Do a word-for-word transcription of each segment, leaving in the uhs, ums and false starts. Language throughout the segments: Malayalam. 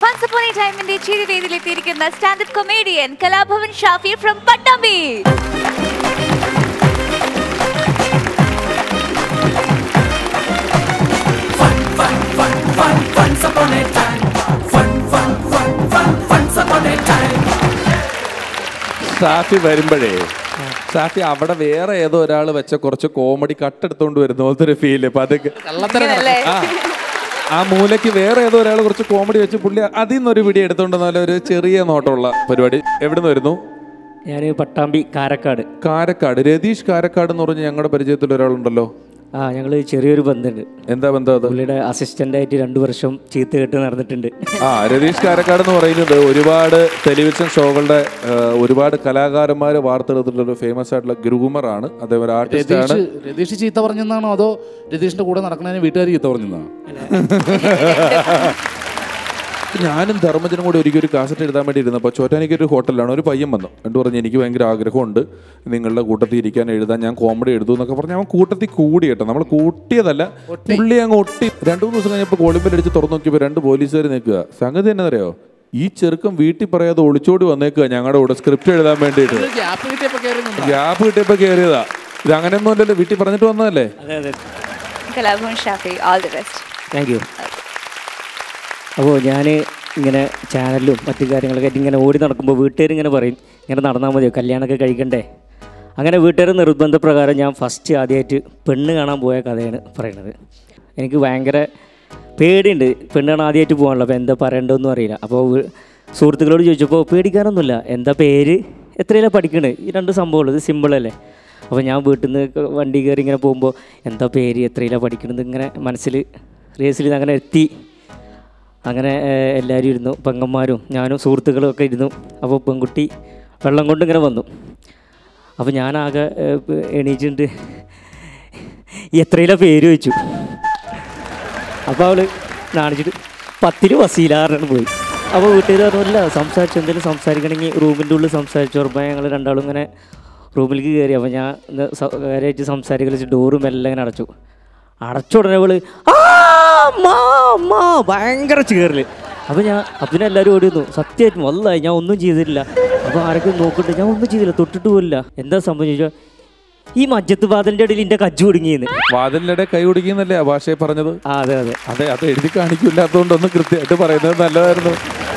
Once upon a time in the Chirivedilithirikkunna stand-up comedian Kalabhavan Shafi from Pattambi. Fun, fun, fun, fun, once upon a time. Fun, fun, fun, fun, once upon a time. Shafi വരുമ്പോഴേ ഷാഫി അവിടെ വേറെ ഏതോ ഒരാൾ വെച്ച കുറച്ച് കോമഡി കട്ടെടുത്തോണ്ട് വരുന്ന പോലത്തെ ഒരു ഫീല്. അപ്പൊ അത് ആ മൂലയ്ക്ക് വേറെ ഏതോ ഒരാൾ കുറച്ച് കോമഡി വെച്ച് പുള്ളി അതിൽ നിന്നൊരു പിടി എടുത്തോണ്ടെന്നാലും ഒരു ചെറിയ നോട്ടമുള്ള പരിപാടി. എവിടെ നിന്ന് വരുന്നു? ഞാൻ പട്ടാമ്പി കാരക്കാട്. കാരക്കാട് രതീഷ് കാരക്കാട് എന്ന് പറഞ്ഞ് ഞങ്ങളുടെ പരിചയത്തിൽ ഒരാളുണ്ടല്ലോ. ആ ഞങ്ങൾ ചെറിയൊരു ബന്ധമുണ്ട്. എന്താ ബന്ധം അത്? പുള്ളിയുടെ അസിസ്റ്റന്റ് ആയിട്ട് രണ്ടു വർഷം ചീത്ത കെട്ട് നടന്നിട്ടുണ്ട്. ആ രതീഷ് കാരക്കാട് എന്ന് പറയുന്നത് ഒരുപാട് ടെലിവിഷൻ ഷോകളുടെ ഒരുപാട് കലാകാരന്മാരെ വാർത്തെടുത്തിട്ടുള്ള ഒരു ഫേമസ് ആയിട്ടുള്ള ഗ്രൂമറാണ്. അതേപോലെ ആർട്ടിസ്റ്റാണ്. രതീഷ് ചീത്ത പറഞ്ഞെന്നാണോ അതോ രതീഷിന്റെ കൂടെ നടക്കുന്നതിന് വീട്ടുകാർ ചീത്ത പറഞ്ഞെന്നാണോ? ഞാനും ധർമ്മജനും കൂടി ഒരിക്കലും ഒരു കാസറ്റ് എഴുതാൻ വേണ്ടി ഇരുന്നപ്പോൾ ചോറ്റാനിക്കൊരു ഹോട്ടലിലാണ് ഒരു പയ്യൻ വന്നു. എന്നിട്ട് പറഞ്ഞു എനിക്ക് ഭയങ്കര ആഗ്രഹമുണ്ട് നിങ്ങളുടെ കൂട്ടത്തിൽ ഇരിക്കാൻ എഴുതാൻ, ഞാൻ കോമഡി എഴുതും എന്നൊക്കെ പറഞ്ഞ് അവൻ കൂട്ടത്തിൽ കൂടി കേട്ടോ. നമ്മൾ കൂട്ടിയതല്ല, പുള്ളി അങ്ങ് ഒട്ടി. രണ്ടു മൂന്ന് ദിവസം കഴിഞ്ഞപ്പോൾ കോളിമ്പൽ അടിച്ച് തുറന്നു നോക്കിയപ്പോൾ രണ്ട് പോലീസുകാർ നിൽക്കുക. സംഗതി എന്നാ അറിയോ, ഈ ചെറുക്കം വീട്ടിൽ പറയാതെ ഒളിച്ചോടി വന്നേക്കുക ഞങ്ങളുടെ കൂടെ സ്ക്രിപ്റ്റ് എഴുതാൻ വേണ്ടിയിട്ട്. ഗ്യാപ്പ് കിട്ടിയപ്പോൾ കയറിയതാ. ഇത് അങ്ങനെയൊന്നും അല്ലല്ലോ, വീട്ടിൽ പറഞ്ഞിട്ട് വന്നതല്ലേ. Thank you. അപ്പോൾ ഞാൻ ഇങ്ങനെ ചാനലിലും മറ്റു കാര്യങ്ങളൊക്കെ ആയിട്ട് ഇങ്ങനെ ഓടി നടക്കുമ്പോൾ വീട്ടുകാരിങ്ങനെ പറയും ഇങ്ങനെ നടന്നാൽ മതിയോ, കല്യാണമൊക്കെ കഴിക്കണ്ടേ. അങ്ങനെ വീട്ടുകാർ നിർബന്ധപ്രകാരം ഞാൻ ഫസ്റ്റ് ആദ്യമായിട്ട് പെണ്ണ് കാണാൻ പോയ കഥയാണ് പറയുന്നത്. എനിക്ക് ഭയങ്കര പേടിയുണ്ട്, പെണ്ണ് കാണാൻ ആദ്യമായിട്ട് പോകാനുള്ളൂ. അപ്പോൾ എന്താ പറയേണ്ടതെന്നും അറിയില്ല. അപ്പോൾ സുഹൃത്തുക്കളോട് ചോദിച്ചപ്പോൾ പേടിക്കാനൊന്നുമില്ല, എന്താ പേര്, എത്രയിലാണ് പഠിക്കണത്, ഈ രണ്ട് സംഭവമുള്ളൂ, ഇത് സിമ്പിളല്ലേ. അപ്പോൾ ഞാൻ വീട്ടിൽ നിന്ന് വണ്ടി കയറി ഇങ്ങനെ പോകുമ്പോൾ എന്താ പേര്, എത്രയിലാണ് പഠിക്കണത് ഇങ്ങനെ മനസ്സിൽ റേസിൽ അങ്ങനെ എത്തി. അങ്ങനെ എല്ലാവരും ഇരുന്നു, പെങ്ങന്മാരും ഞാനും സുഹൃത്തുക്കളും ഒക്കെ ഇരുന്നു. അപ്പോൾ പെൺകുട്ടി വെള്ളം കൊണ്ട് ഇങ്ങനെ വന്നു. അപ്പോൾ ഞാനാകെ എണീച്ചിട്ട് എത്രയിലാണ് പേര് ചോദിച്ചു. അപ്പോൾ അവൾ നാണിച്ചിട്ട് പത്തില് വസീലാറിനാണ് പോയി. അപ്പോൾ വീട്ടുകാർ പറഞ്ഞില്ല, സംസാരിച്ചു എന്തെങ്കിലും സംസാരിക്കണമെങ്കിൽ റൂമിൻ്റെ ഉള്ളിൽ സംസാരിച്ചു. ഉറപ്പായി ഞങ്ങൾ രണ്ടാളും ഇങ്ങനെ റൂമിലേക്ക് കയറി. അപ്പോൾ ഞാൻ കാര്യമായിട്ട് സംസാരിക്കൽ ഡോറും എല്ലാം ഇങ്ങനെ അടച്ചു. അടച്ച ഉടനെ അവള് ഭയങ്കര ചേറില്. അപ്പോൾ ഞാൻ അപ്പം എല്ലാവരും ഓടി വന്നു. സത്യമായിട്ടും വല്ലായി ഞാൻ ഒന്നും ചെയ്തിട്ടില്ല. അപ്പോൾ ആരൊക്കെ നോക്കട്ടെ, ഞാൻ ഒന്നും ചെയ്തില്ല, തൊട്ടിട്ട് പോലില്ല. എന്താ സംഭവം ചോദിച്ചാൽ ഈ മജ്ജത്ത് വാതിലിൻ്റെ ഇടയിൽ എൻ്റെ കജ്ജ് കുടുങ്ങിയെന്ന്. വാതിലിൻ്റെ കൈ കുടുങ്ങിയെന്നല്ലേ ആ ഭാഷയെ പറഞ്ഞത്? അതെ അതെ അതെ അത് എഴുതി കാണിക്കില്ലാത്തതുകൊണ്ടൊന്നും കൃത്യമായിട്ട് പറയുന്നത് നല്ലതായിരുന്നു.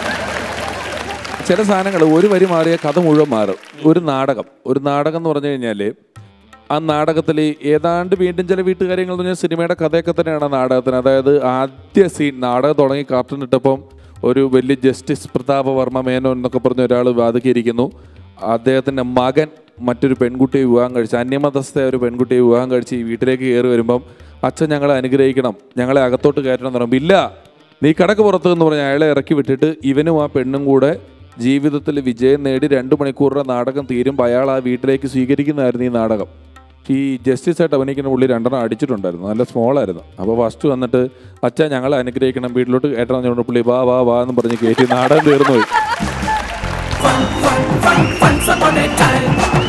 ചില സാധനങ്ങൾ ഒരു വരി മാറിയ കഥ മുഴുവൻ മാറും. ഒരു നാടകം ഒരു നാടകം എന്ന് പറഞ്ഞു കഴിഞ്ഞാൽ ആ നാടകത്തിൽ ഏതാണ്ട് വീണ്ടും ചില വീട്ടുകാര്യങ്ങൾ എന്ന് പറഞ്ഞാൽ സിനിമയുടെ കഥയൊക്കെ തന്നെയാണ് ആ നാടകത്തിന്. അതായത് ആദ്യ സീൻ നാടകം തുടങ്ങി കാർട്ടൂൺ ഇട്ടപ്പം ഒരു വലിയ ജസ്റ്റിസ് പ്രതാപവർമ്മ മേനോൻ എന്നൊക്കെ പറഞ്ഞ ഒരാൾ വാദിക്കിയിരിക്കുന്നു. അദ്ദേഹത്തിൻ്റെ മകൻ മറ്റൊരു പെൺകുട്ടിയെ വിവാഹം കഴിച്ച്, അന്യമതസ്ഥ ഒരു പെൺകുട്ടിയെ വിവാഹം കഴിച്ച് ഈ വീട്ടിലേക്ക് കയറി വരുമ്പം അച്ഛൻ ഞങ്ങളെ അനുഗ്രഹിക്കണം, ഞങ്ങളെ അകത്തോട്ട് കയറ്റണം എന്ന് പറയുമ്പോൾ ഇല്ല നീ കടക്ക് പുറത്ത് എന്ന് പറഞ്ഞ് അയാളെ ഇറക്കി വിട്ടിട്ട് ഇവനും ആ പെണ്ണും കൂടെ ജീവിതത്തിൽ വിജയം നേടി രണ്ട് മണിക്കൂറിൻ്റെ നാടകം തീരുമ്പോൾ അയാൾ ആ വീട്ടിലേക്ക് സ്വീകരിക്കുന്നതായിരുന്നു ഈ നാടകം. ഈ ജസ്റ്റിസ് ആയിട്ട് അഭിനയിക്കുന്ന പുള്ളി രണ്ടെണ്ണം അടിച്ചിട്ടുണ്ടായിരുന്നു, നല്ല സ്മോളായിരുന്നു. അപ്പോൾ ഫസ്റ്റ് വന്നിട്ട് അച്ഛൻ ഞങ്ങളെ അനുഗ്രഹിക്കണം വീട്ടിലോട്ട് കയറ്റണം എന്ന് പുള്ളി വാ വാ വാ എന്ന് പറഞ്ഞ് കയറ്റി നാടകം തീർന്നു പോയി.